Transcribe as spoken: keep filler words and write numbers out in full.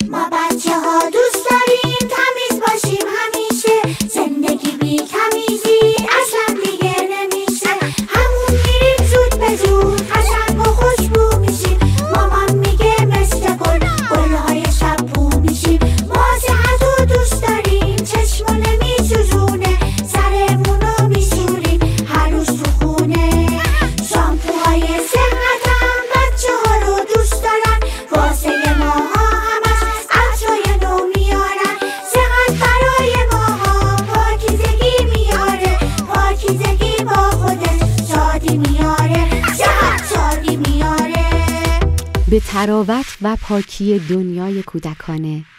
ما بچه ها دوست داریم تمیز باشیم همیشه، زندگی بی تمیزی اصلا دیگه نمیشه. همون میریم زود به زود قشنگ و خوشبو میشیم، مامان میگه مثل گل گلهای شب بو میشیم. ما صحت رو دوست داریم چشمونه میسوزونه، سرمونو میشوریم هر روز تو خونه. شامپوهای صحتم بچه ها رو دوست دارن، واسه ماها همش عطرای نو میارن. صحت برای ماها پاکیزگی میاره، پاکیزگی با خودش شادی میاره، صحت شادی میاره. به تراوت و پاکی دنیای کودکانه